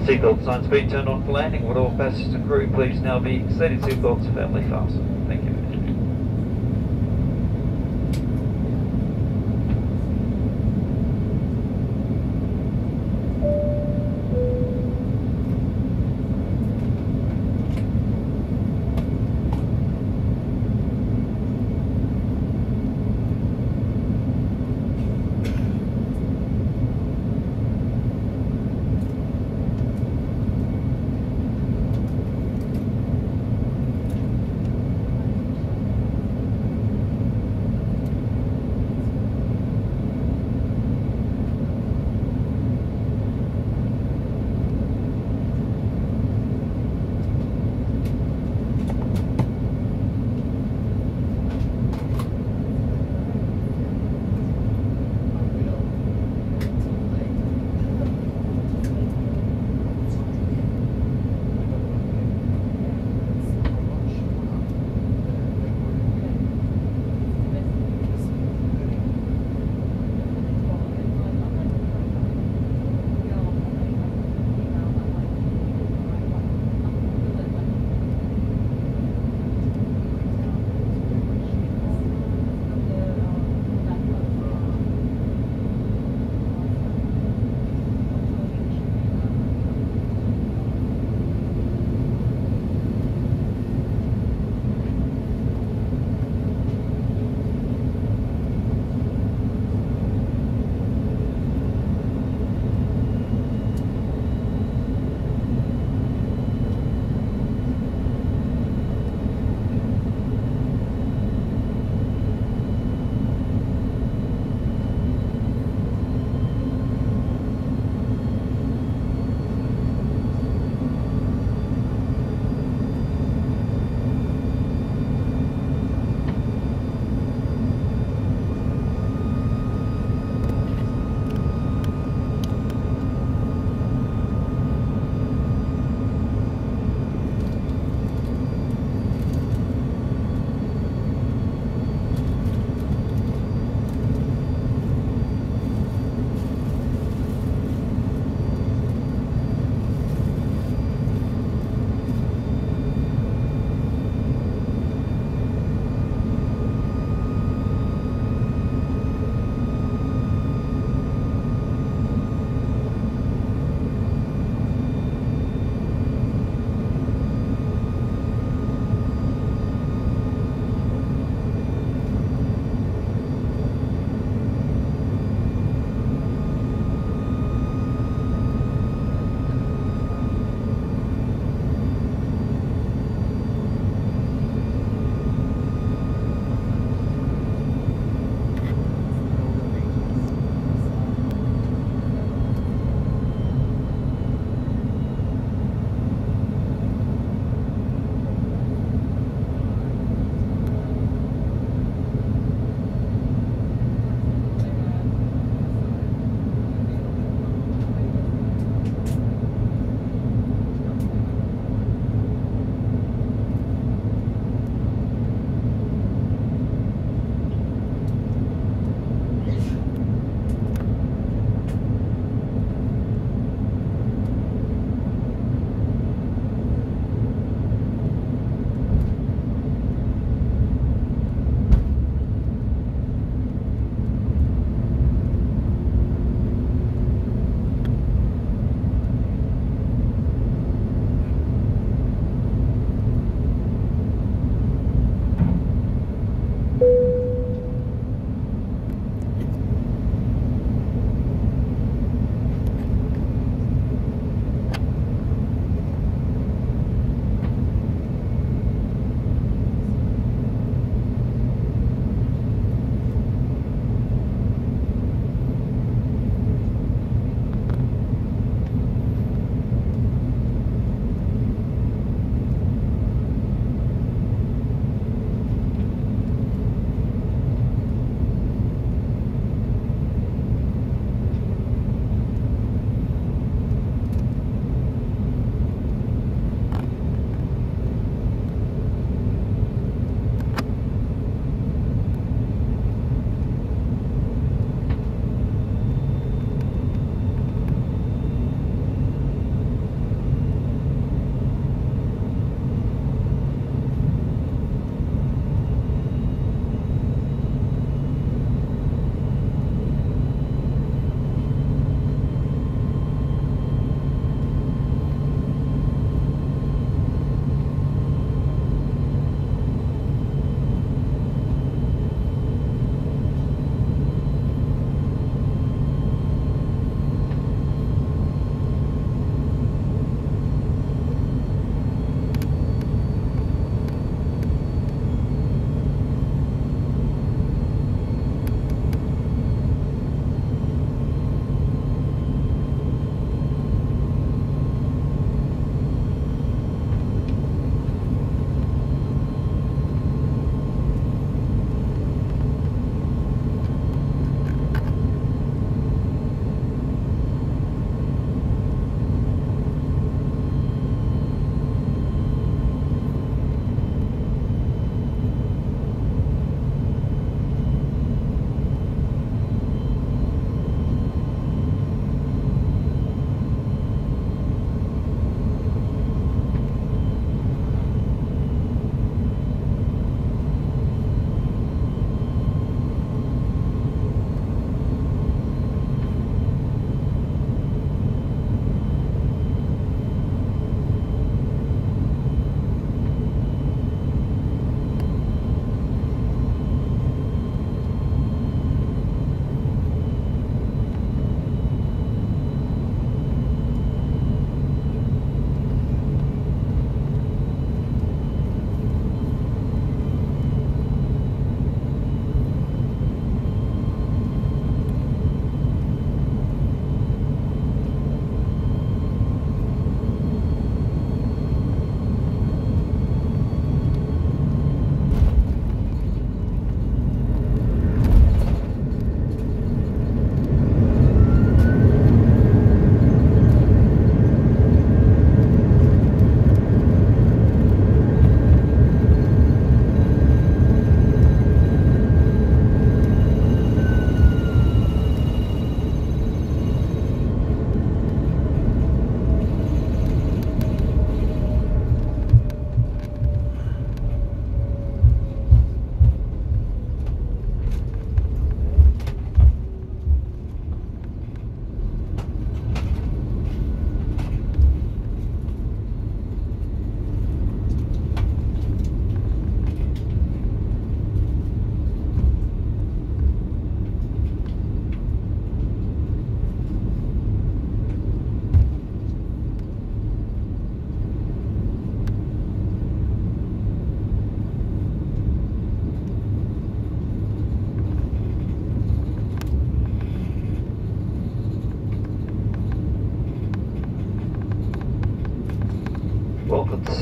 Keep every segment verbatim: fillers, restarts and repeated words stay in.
Seatbelt signs being turned on for landing. Would all passengers and crew please now be seated seatbelts firmly fastened. Thank you.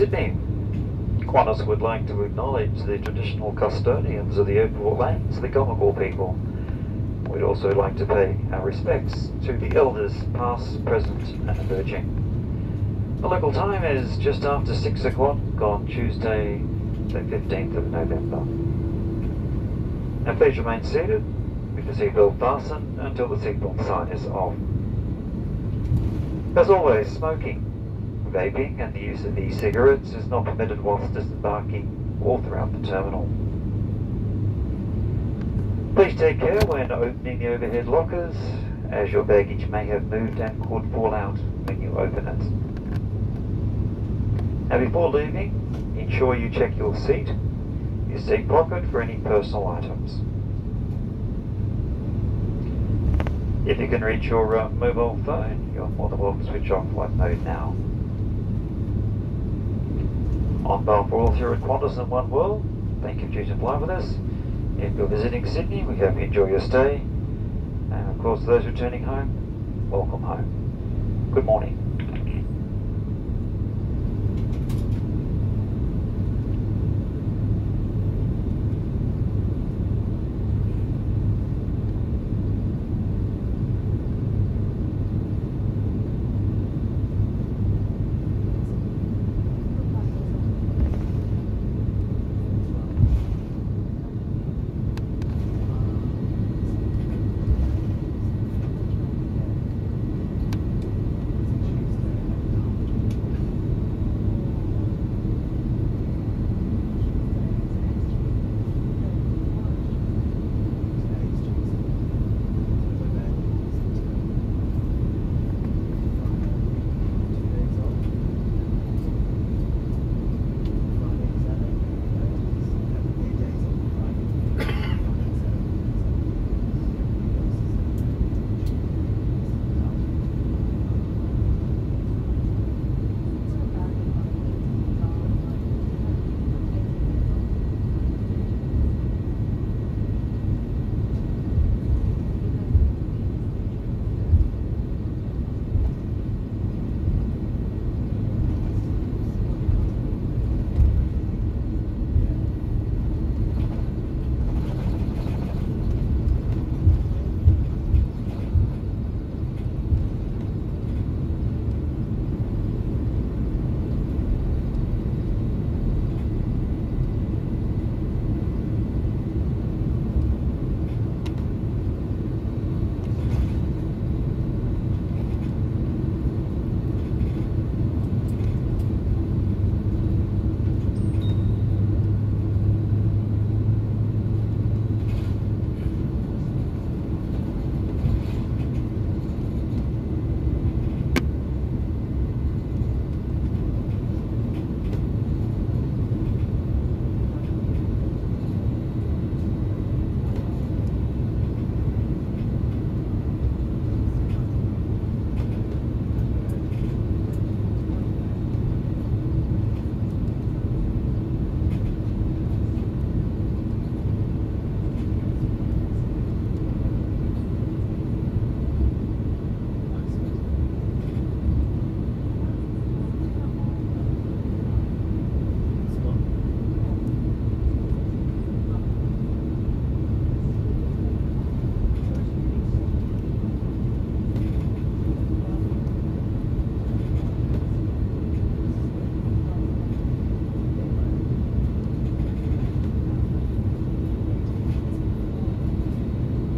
Sydney. Qantas would like to acknowledge the traditional custodians of the airport lands, the Gomagor people. We'd also like to pay our respects to the elders past, present and emerging. The local time is just after six o'clock on Tuesday the fifteenth of November. Now please remain seated with the seatbelt fastened until the seatbelt sign is off. As always, smoking, vaping and the use of e-cigarettes is not permitted whilst disembarking or throughout the terminal. Please take care when opening the overhead lockers, as your baggage may have moved and could fall out when you open it. Now before leaving, ensure you check your seat, your seat pocket for any personal items. If you can reach your uh, mobile phone, you're more than welcome to switch off flight mode now. On behalf of all here at Qantas and One World, thank you for choosing to fly with us. If you're visiting Sydney, we hope you enjoy your stay. And of course, those returning home, welcome home. Good morning.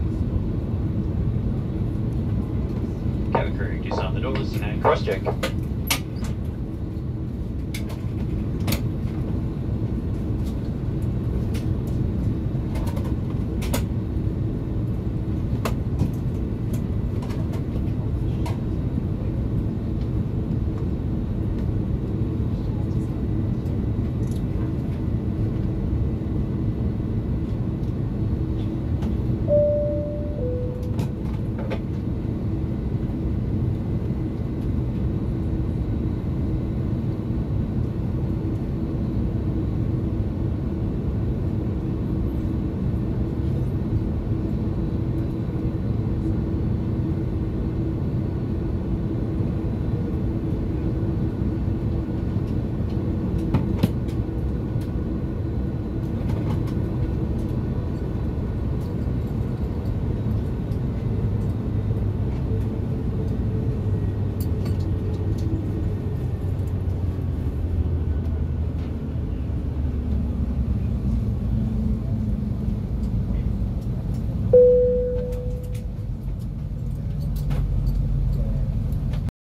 Cabin crew, disarm the doors and cross-check.